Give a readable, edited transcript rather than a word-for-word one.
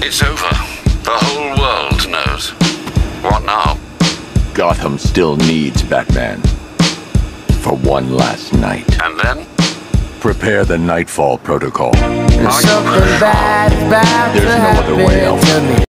It's over. The whole world knows. What now? Gotham still needs Batman. For one last night. And then? Prepare the Knightfall protocol. There's something bad about There's no other way out.